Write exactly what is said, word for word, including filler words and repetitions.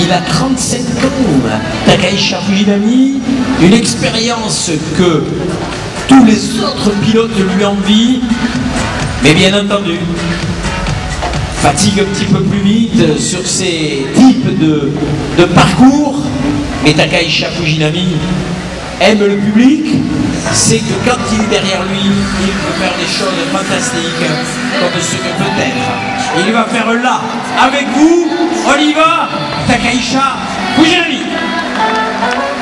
Il a trente-sept ans, Takaisha Fujinami, une expérience que tous les autres pilotes lui envient, mais bien entendu, fatigue un petit peu plus vite sur ces types de, de parcours. Et Takaisha Fujinami aime le public, c'est que quand il est derrière lui, il peut faire des choses fantastiques, comme ce que peut-être il va faire là, avec vous. On y va, Takaisha Fujinami.